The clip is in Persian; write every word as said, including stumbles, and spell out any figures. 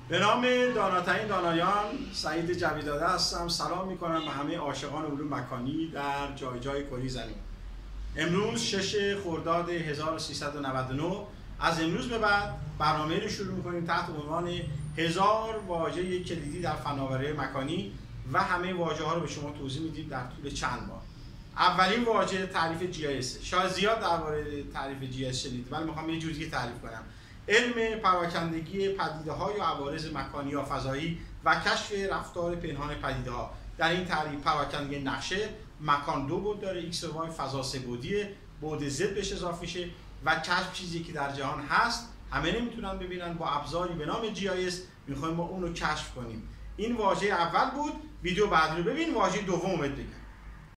به نام داناترین دانایان سعید جویداده هستم. سلام میکنم به همه عاشقان علوم مکانی در جای جای کره زمین. امروز شش خرداد هزار و سیصد و نود و نه، از امروز به بعد برنامه رو شروع میکنیم تحت عنوان هزار واژه کلیدی در فناوری مکانی و همه واژه ها رو به شما توضیح میدیم در طول چند ماه. اولین واژه تعریف جی آی اس. شاید زیاد درباره تعریف جی آی اس شنیدید، ولی میخوام یه جوری تعریف کنم. علم پراکندگی پدیده‌ها یا عوارض مکانی یا فضایی و کشف رفتار پنهان پدیده‌ها. در این تعریف پراکندگی نقشه، مکان دو بعد داره، ایکس و وای، فضا سه بعدیه، بعد زد بهش اضافه میشه و کشف چیزی که در جهان هست همه نمیتونن ببینن. با ابزاری به نام جی آی اس میخوایم ما اون رو کشف کنیم. این واژه اول بود. ویدیو بعدی رو ببین، واژه دوم بهت بگم.